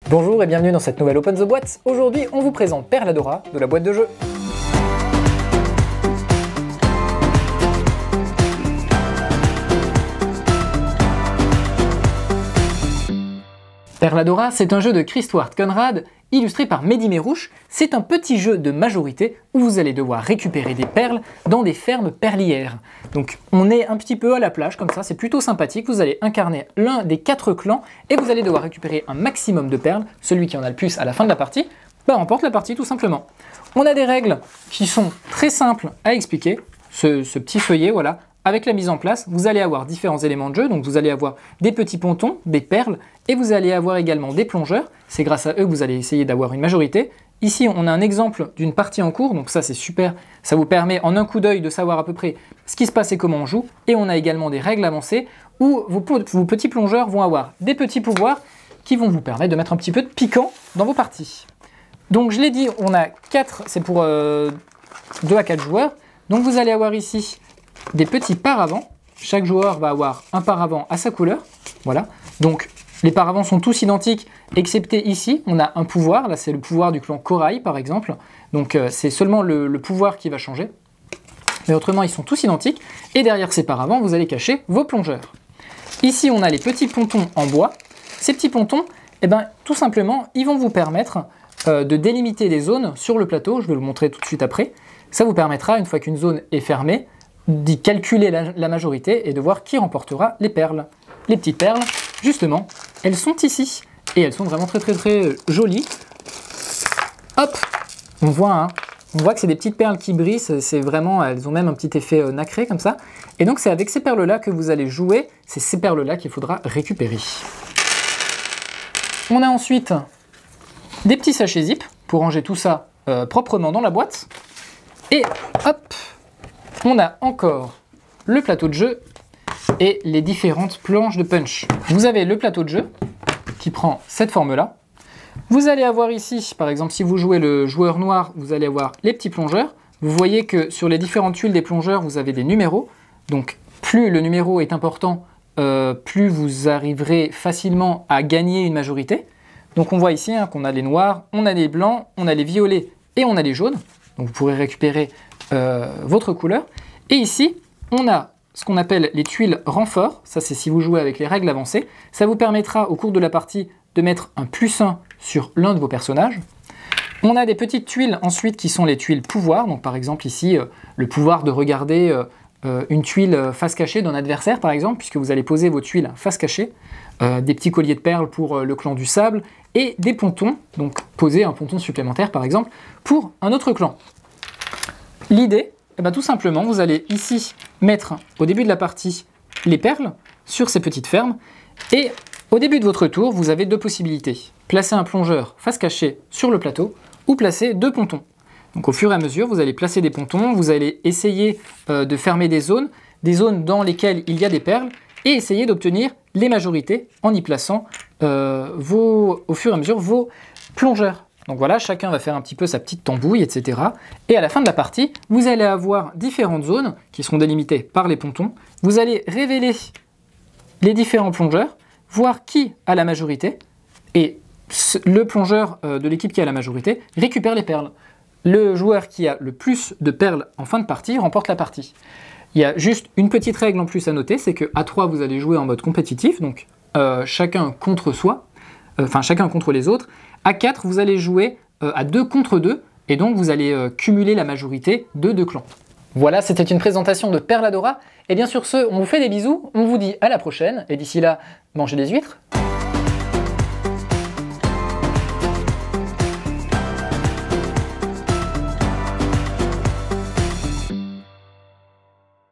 Bonjour et bienvenue dans cette nouvelle Open the Boîte. Aujourd'hui, on vous présente Perladora de la boîte de jeu. Perladora, c'est un jeu de Christward Conrad, illustré par Mehdi Merouche. C'est un petit jeu de majorité où vous allez devoir récupérer des perles dans des fermes perlières. Donc on est un petit peu à la plage comme ça, c'est plutôt sympathique. Vous allez incarner l'un des 4 clans et vous allez devoir récupérer un maximum de perles. Celui qui en a le plus à la fin de la partie, remporte la partie tout simplement. On a des règles qui sont très simples à expliquer. Ce petit feuillet, voilà. Avec la mise en place, vous allez avoir différents éléments de jeu, donc vous allez avoir des petits pontons, des perles, et vous allez avoir également des plongeurs. C'est grâce à eux que vous allez essayer d'avoir une majorité. Ici, on a un exemple d'une partie en cours, donc ça c'est super. Ça vous permet en un coup d'œil de savoir à peu près ce qui se passe et comment on joue. Et on a également des règles avancées où vos petits plongeurs vont avoir des petits pouvoirs qui vont vous permettre de mettre un petit peu de piquant dans vos parties. Donc je l'ai dit, on a 4, c'est pour 2 à 4 joueurs. Donc vous allez avoir ici des petits paravents. Chaque joueur va avoir un paravent à sa couleur. Voilà. Donc les paravents sont tous identiques, excepté ici, on a un pouvoir. Là, c'est le pouvoir du clan Corail, par exemple. Donc c'est seulement le pouvoir qui va changer. Mais autrement, ils sont tous identiques. Et derrière ces paravents, vous allez cacher vos plongeurs. Ici, on a les petits pontons en bois. Ces petits pontons, tout simplement, ils vont vous permettre de délimiter des zones sur le plateau. Je vais vous le montrer tout de suite après. Ça vous permettra, une fois qu'une zone est fermée, d'y calculer la majorité et de voir qui remportera les perles. Les petites perles, justement, elles sont ici. Et elles sont vraiment très jolies. Hop, on voit que c'est des petites perles qui brillent. C'est vraiment, elles ont même un petit effet nacré comme ça. Et donc c'est avec ces perles-là que vous allez jouer. C'est ces perles-là qu'il faudra récupérer. On a ensuite des petits sachets zip pour ranger tout ça proprement dans la boîte. Et hop, on a encore le plateau de jeu et les différentes planches de punch. Vous avez le plateau de jeu qui prend cette forme-là. Vous allez avoir ici, par exemple, si vous jouez le joueur noir, vous allez avoir les petits plongeurs. Vous voyez que sur les différentes tuiles des plongeurs, vous avez des numéros. Donc, plus le numéro est important, plus vous arriverez facilement à gagner une majorité. Donc, on voit ici qu'on a les noirs, on a les blancs, on a les violets et on a les jaunes. Donc, vous pourrez récupérer votre couleur. Et ici, on a ce qu'on appelle les tuiles renfort. Ça, c'est si vous jouez avec les règles avancées. Ça vous permettra, au cours de la partie, de mettre un +1 sur l'un de vos personnages. On a des petites tuiles ensuite qui sont les tuiles pouvoir. Donc, par exemple, ici, le pouvoir de regarder une tuile face cachée d'un adversaire, par exemple, puisque vous allez poser vos tuiles face cachée. Des petits colliers de perles pour le clan du sable. Et des pontons, donc poser un ponton supplémentaire, par exemple, pour un autre clan. L'idée, tout simplement, vous allez ici mettre au début de la partie les perles sur ces petites fermes et au début de votre tour, vous avez 2 possibilités. Placer un plongeur face cachée sur le plateau ou placer 2 pontons. Donc au fur et à mesure, vous allez placer des pontons, vous allez essayer de fermer des zones dans lesquelles il y a des perles et essayer d'obtenir les majorités en y plaçant au fur et à mesure vos plongeurs. Donc voilà, chacun va faire un petit peu sa petite tambouille, etc. Et à la fin de la partie, vous allez avoir différentes zones qui seront délimitées par les pontons. Vous allez révéler les différents plongeurs, voir qui a la majorité, et le plongeur de l'équipe qui a la majorité récupère les perles. Le joueur qui a le plus de perles en fin de partie remporte la partie. Il y a juste une petite règle en plus à noter, c'est qu'à 3, vous allez jouer en mode compétitif, donc chacun contre soi, chacun contre les autres. À 4, vous allez jouer à 2 contre 2, et donc vous allez cumuler la majorité de 2 clans. Voilà, c'était une présentation de Perladora. Et bien sur ce, on vous fait des bisous, on vous dit à la prochaine, et d'ici là, mangez des huîtres.